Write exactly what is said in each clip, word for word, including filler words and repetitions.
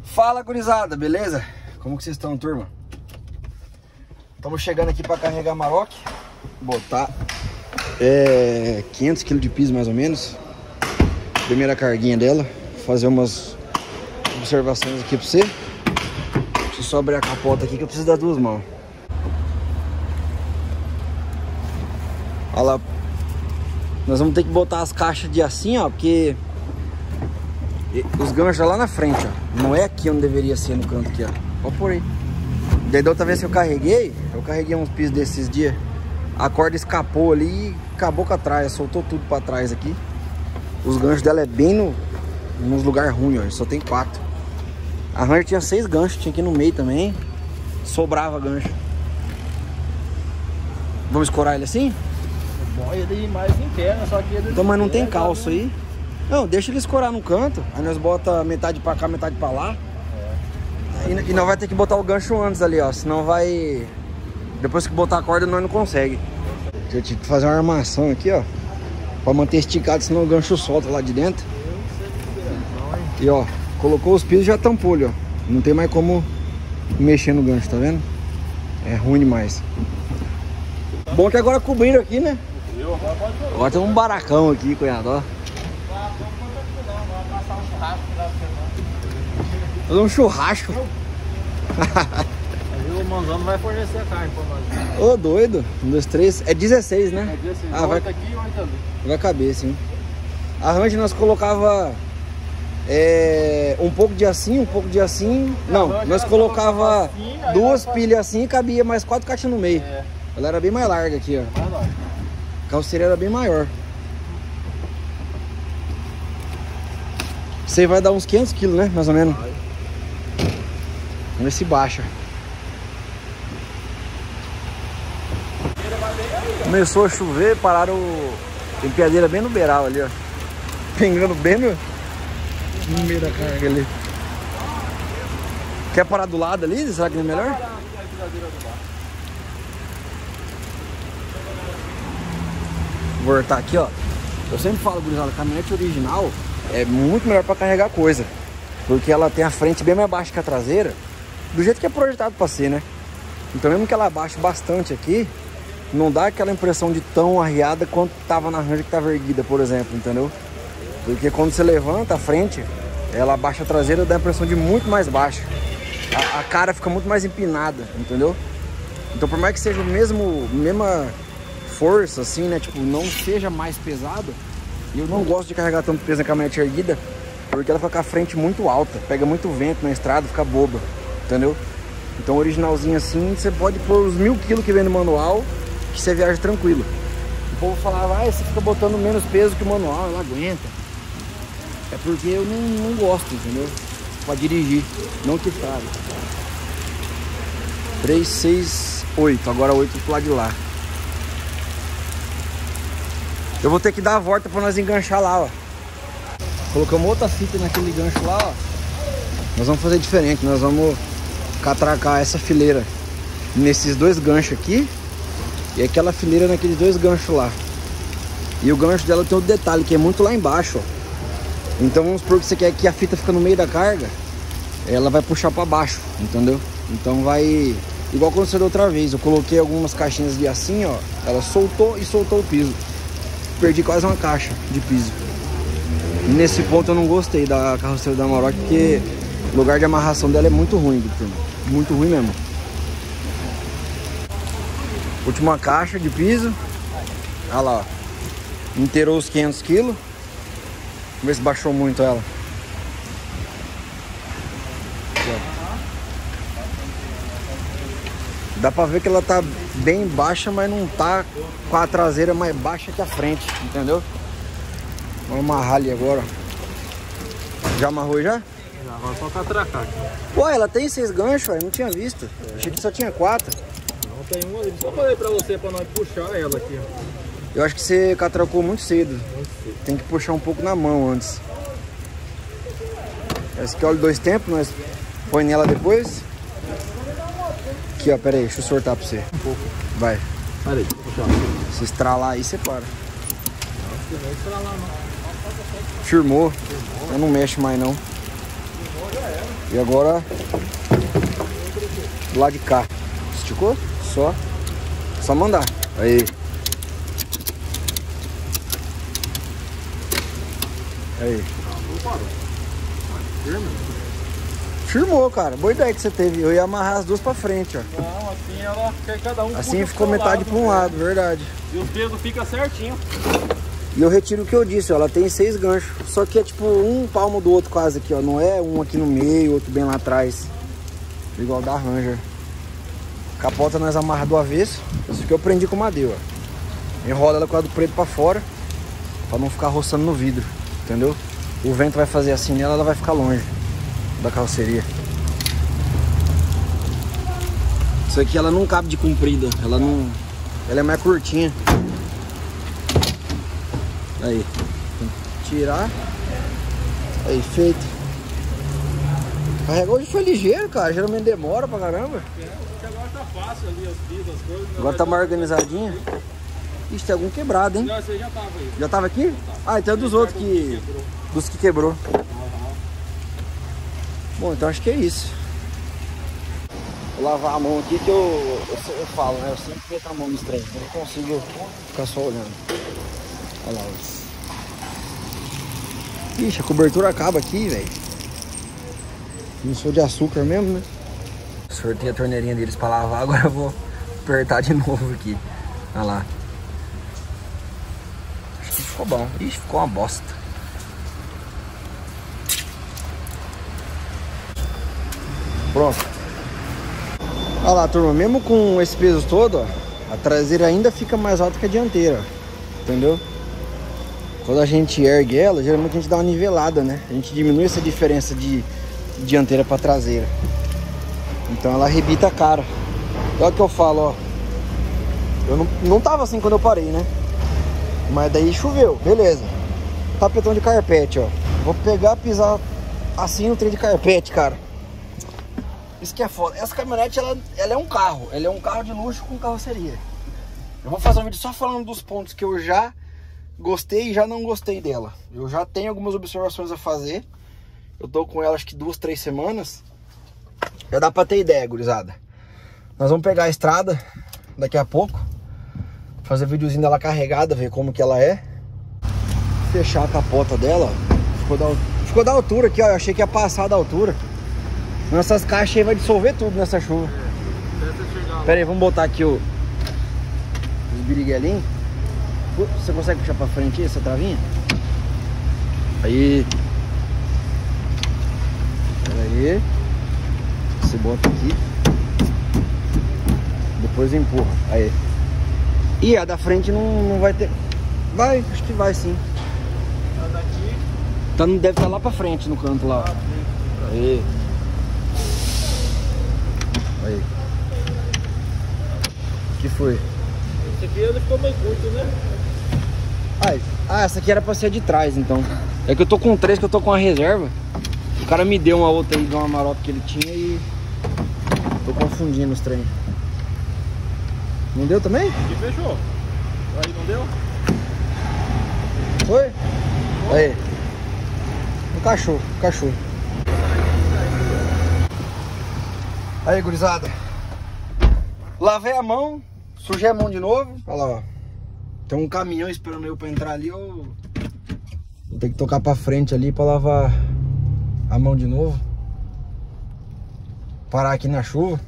Fala, gurizada, beleza? Como que vocês estão, turma? Estamos chegando aqui para carregar a Amarok. Botar é, quinhentos quilos de piso mais ou menos. Primeira carguinha dela. Fazer umas observações aqui para você. Deixa eu só abrir a capota aqui que eu preciso das duas mãos. Olha lá. Nós vamos ter que botar as caixas de assim, ó, porque os ganchos lá na frente, ó. Não é aqui onde deveria ser, no canto aqui, ó. Pode por aí. Daí da outra vez que eu carreguei, eu carreguei uns pisos desses dias. A corda escapou ali e acabou com a trás, soltou tudo pra trás aqui. Os ganchos dela é bem no, nos lugares ruins, ó. Só tem quatro. A Ranger tinha seis ganchos, tinha aqui no meio também. Sobrava gancho. Vamos escorar ele assim? Bom, ele mais interno, só que ele... Então, mas não tem calço aí. Não, deixa ele escorar no canto. Aí nós bota metade pra cá, metade pra lá. É. E, e nós vai ter que botar o gancho antes ali, ó. Senão vai... Depois que botar a corda, nós não consegue. Eu tive que fazer uma armação aqui, ó. Pra manter esticado, senão o gancho solta lá de dentro. E ó, colocou os pisos e já tampou ali, ó. Não tem mais como mexer no gancho, tá vendo? É ruim demais. Bom que agora cobriram aqui, né? Agora tem um baracão aqui, cunhado, ó. Fazer um churrasco. Aí o Manzano vai fornecer a carne pra nós. Ô, doido. Um, dois, três. É dezesseis, né? É dezesseis. Ah, vai... aqui e oito ali. Vai caber, sim. A Ranger nós colocava é, um pouco de assim, um pouco de assim. Não, nós colocava assim, duas pilhas assim e cabia mais quatro caixas no meio. É. Ela era bem mais larga aqui, ó. Mais larga. A carroceria era bem maior. Você vai dar uns quinhentos quilos, né? Mais ou menos. Vai. Vamos ver se baixa. Começou a chover, pararam o... Empilhadeira bem no beiral ali, ó. Pingando bem no... no meio da carga ali. Quer parar do lado ali? Será que não é melhor? Vou voltar aqui, ó. Eu sempre falo, gurizada, a caminhonete original é muito melhor para carregar coisa. Porque ela tem a frente bem mais baixa que a traseira. Do jeito que é projetado para ser, né? Então mesmo que ela abaixe bastante aqui, não dá aquela impressão de tão arriada quanto tava na Ranger que tava erguida, por exemplo, entendeu? Porque quando você levanta a frente, ela abaixa a traseira, dá a impressão de muito mais baixa. A, a cara fica muito mais empinada, entendeu? Então por mais que seja o mesmo, mesma força, assim, né? Tipo, não seja mais pesado. Eu não gosto de carregar tanto peso na caminhonete erguida, porque ela fica com a frente muito alta, pega muito vento na estrada, fica boba, entendeu? Então originalzinho assim, você pode pôr os mil quilos que vem no manual, que você viaja tranquilo. O povo falava, ah, você fica botando menos peso que o manual, ela aguenta. É porque eu não, não gosto, entendeu? Pra dirigir, não que fale. três, seis, oito, agora oito pro lado de lá. Eu vou ter que dar a volta pra nós enganchar lá, ó. Colocamos outra fita naquele gancho lá, ó. Nós vamos fazer diferente, nós vamos catracar essa fileira nesses dois ganchos aqui e aquela fileira naqueles dois ganchos lá. E o gancho dela tem outro detalhe, que é muito lá embaixo, ó. Então vamos supor que você quer que a fita fica no meio da carga, ela vai puxar pra baixo, entendeu? Então vai... Igual aconteceu da outra vez, eu coloquei algumas caixinhas de assim, ó. Ela soltou e soltou o piso. Perdi quase uma caixa de piso. Nesse ponto eu não gostei da carroceria da Amarok, porque o lugar de amarração dela é muito ruim, turma. Muito ruim mesmo. Última caixa de piso. Olha lá, ó. Inteirou os quinhentos quilos. Vamos ver se baixou muito ela. Dá pra ver que ela tá bem baixa, mas não tá com a traseira mais baixa que a frente, entendeu? Vamos amarrar ali agora. Já amarrou já? Já, agora só catracar aqui. Pô, ela tem seis ganchos, eu não tinha visto. É. Achei que só tinha quatro. Não, tem um ali. Só falei pra você, pra nós puxar ela aqui. Eu acho que você catracou muito cedo. Muito cedo. Tem que puxar um pouco na mão antes. Esse aqui é óleo dois tempos, nós põe nela depois. Aqui, ó, pera aí, deixa eu sortar pra você. Um pouco. Vai. Pera aí, puxar. Se estralar aí, você para. Não, não vai estralar não. Firmou. Eu não mexo mais não. Firmou, já era. E agora do lado de cá. Esticou? Só. Só mandar. Aí. Aí. Firmou, cara. Boa ideia que você teve. Eu ia amarrar as duas pra frente, ó. Não, assim ela cada um. Assim ficou metade pra um lado, verdade. E os dedos ficam certinho. E eu retiro o que eu disse, ó. Ela tem seis ganchos. Só que é tipo um palmo do outro quase aqui, ó. Não é um aqui no meio, outro bem lá atrás. Igual da Ranger. Capota nós amarra do avesso. Isso que eu prendi com madeira, ó. Enrola ela com a do preto pra fora. Pra não ficar roçando no vidro. Entendeu? O vento vai fazer assim nela, ela vai ficar longe da carroceria. Isso aqui ela não cabe de comprida. Ela não... Ela é mais curtinha. Aí. Tirar. Aí, feito. Carregar hoje foi ligeiro, cara. Geralmente demora pra caramba. É, porque agora tá fácil ali as pistas, as coisas. Agora tá mais organizadinha. Ixi, tem algum quebrado, hein? Não, esse aí já tava aí. Já tava aqui? Ah, então é dos outros que... Dos que quebrou. Uhum. Bom, então acho que é isso. Vou lavar a mão aqui que eu, eu, eu falo, né? Eu sempre meto a mão nos trem. Eu não consigo ficar só olhando. Olha lá. Ixi, a cobertura acaba aqui, velho. Não sou de açúcar mesmo, né? Sortei a torneirinha deles pra lavar. Agora eu vou apertar de novo aqui. Olha lá. Acho que ficou bom. Ixi, ficou uma bosta. Pronto. Olha lá, turma, mesmo com esse peso todo, ó, a traseira ainda fica mais alta que a dianteira, entendeu? Quando a gente ergue ela, geralmente a gente dá uma nivelada, né? A gente diminui essa diferença de dianteira para traseira. Então ela arrebita a cara. Olha o que eu falo, ó. Eu não, não tava assim quando eu parei, né? Mas daí choveu, beleza. Tapetão de carpete, ó. Vou pegar, pisar assim no trem de carpete, cara. Isso que é foda. Essa caminhonete, ela, ela é um carro. Ela é um carro de luxo com carroceria. Eu vou fazer um vídeo só falando dos pontos que eu já gostei e já não gostei dela. Eu já tenho algumas observações a fazer. Eu tô com ela acho que duas, três semanas. Já dá pra ter ideia, gurizada. Nós vamos pegar a estrada daqui a pouco. Fazer videozinho dela carregada, ver como que ela é. Fechar a capota dela, ó. Ficou da, ficou da altura aqui, ó. Eu achei que ia passar da altura. Nossas caixas aí vai dissolver tudo nessa chuva. É, pera aí, vamos botar aqui o, os biriguelinhos. Você consegue puxar pra frente aí, essa travinha? Aí. Pera aí. Você bota aqui. Depois empurra. Aí. E a da frente não, não vai ter. Vai, acho que vai sim. A daqui. Tá, deve estar lá pra frente no canto lá. Aí. Aí. O que foi? Esse aqui ele ficou meio curto, né? Ai, ah, essa aqui era pra ser de trás, então. É que eu tô com três, que eu tô com uma reserva. O cara me deu uma outra aí de uma marota que ele tinha e... Tô confundindo os trem. Não deu também? E fechou. Aí não deu? Foi? Aí. O cachorro, o cachorro. Aí, gurizada. Lavei a mão, sujei a mão de novo. Olha lá, ó. Tem um caminhão esperando eu pra entrar ali. Eu vou ter que tocar pra frente ali pra lavar a mão de novo. Parar aqui na chuva.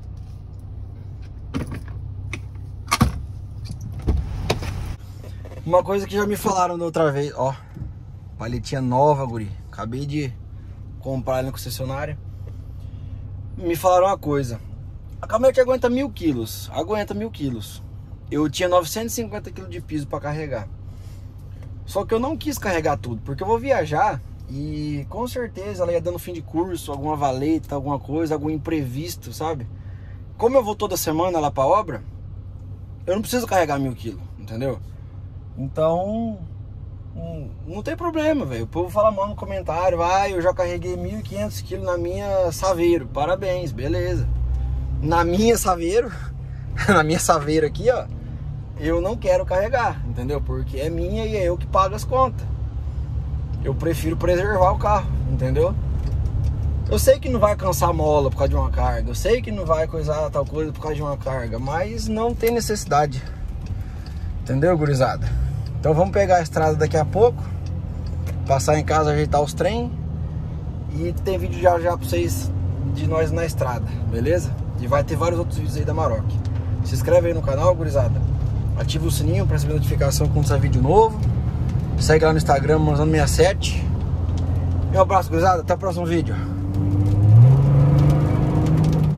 Uma coisa que já me falaram da outra vez, ó. Paletinha nova, guri. Acabei de comprar ali na concessionária. Me falaram uma coisa. A caminhonete aguenta mil quilos. Aguenta mil quilos. Eu tinha novecentos e cinquenta quilos de piso para carregar. Só que eu não quis carregar tudo, porque eu vou viajar e com certeza ela ia dando fim de curso, alguma valeta, alguma coisa, algum imprevisto, sabe? Como eu vou toda semana lá pra obra, eu não preciso carregar mil quilos, entendeu? Então, não tem problema, velho. O povo fala mal no comentário, ah, eu já carreguei mil e quinhentos quilos na minha Saveiro. Parabéns, beleza. Na minha Saveiro, na minha Saveiro aqui, ó, eu não quero carregar, entendeu? Porque é minha e é eu que pago as contas. Eu prefiro preservar o carro, entendeu? Eu sei que não vai cansar a mola por causa de uma carga, eu sei que não vai coisar tal coisa por causa de uma carga, mas não tem necessidade. Entendeu, gurizada? Então vamos pegar a estrada daqui a pouco, passar em casa, ajeitar os trem. E tem vídeo já já pra vocês de nós na estrada, beleza? E vai ter vários outros vídeos aí da Maroc. Se inscreve aí no canal, gurizada. Ativa o sininho pra receber notificação quando sair vídeo novo. Segue lá no Instagram, Manzano sessenta e sete. Um abraço, gurizada. Até o próximo vídeo.